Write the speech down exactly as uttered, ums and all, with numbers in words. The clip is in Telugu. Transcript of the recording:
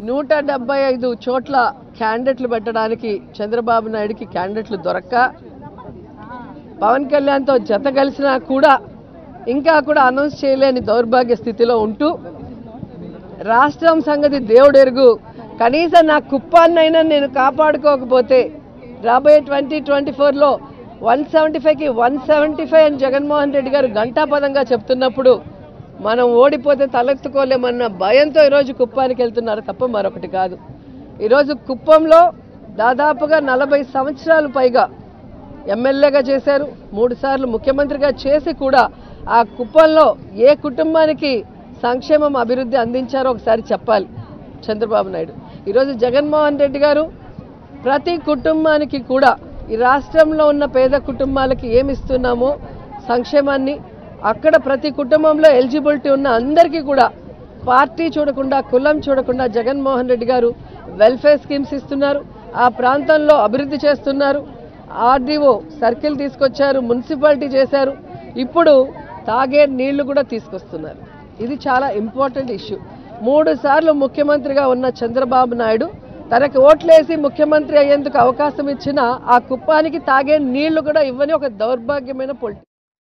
నూట డెబ్బై ఐదు చోట్ల క్యాండిడేట్లు పెట్టడానికి చంద్రబాబు నాయుడుకి క్యాండిడేట్లు దొరక్క పవన్ కళ్యాణ్తో జత కలిసినా కూడా ఇంకా కూడా అనౌన్స్ చేయలేని దౌర్భాగ్య స్థితిలో ఉంటూ రాష్ట్రం సంగతి దేవుడెరుగు, కనీసం నా కుప్పాన్నైనా నేను కాపాడుకోకపోతే రాబోయే ట్వంటీ ట్వంటీ ఫోర్లో వన్ సెవెంటీ ఫైవ్కి వన్ సెవెంటీ ఫైవ్ అని జగన్మోహన్ రెడ్డి గారు ఘంటాపదంగా చెప్తున్నప్పుడు మనం ఓడిపోతే తలెత్తుకోలేమన్న భయంతో ఈరోజు కుప్పానికి వెళ్తున్నారు తప్ప మరొకటి కాదు. ఈరోజు కుప్పంలో దాదాపుగా నలభై సంవత్సరాలు పైగా ఎమ్మెల్యేగా చేశారు, మూడు సార్లు ముఖ్యమంత్రిగా చేసి కూడా ఆ కుప్పంలో ఏ కుటుంబానికి సంక్షేమం అభివృద్ధి అందించారో ఒకసారి చెప్పాలి చంద్రబాబు నాయుడు. ఈరోజు జగన్మోహన్ రెడ్డి గారు ప్రతి కుటుంబానికి కూడా ఈ రాష్ట్రంలో ఉన్న పేద కుటుంబాలకి ఏమి ఇస్తున్నామో సంక్షేమాన్ని అక్కడ ప్రతి కుటుంబంలో ఎలిజిబిలిటీ ఉన్న అందరికీ కూడా పార్టీ చూడకుండా కులం చూడకుండా జగన్మోహన్ రెడ్డి గారు వెల్ఫేర్ స్కీమ్స్ ఇస్తున్నారు, ఆ ప్రాంతంలో అభివృద్ధి చేస్తున్నారు. ఆర్డీఓ సర్కిల్ తీసుకొచ్చారు, మున్సిపాలిటీ చేశారు, ఇప్పుడు తాగే నీళ్లు కూడా తీసుకొస్తున్నారు. ఇది చాలా ఇంపార్టెంట్ ఇష్యూ. మూడు సార్లు ముఖ్యమంత్రిగా ఉన్న చంద్రబాబు నాయుడు తనకి ఓట్లేసి ముఖ్యమంత్రి అయ్యేందుకు అవకాశం ఇచ్చిన ఆ కుప్పానికి తాగే నీళ్లు కూడా ఇవ్వని ఒక దౌర్భాగ్యమైన పొలిటిక్స్.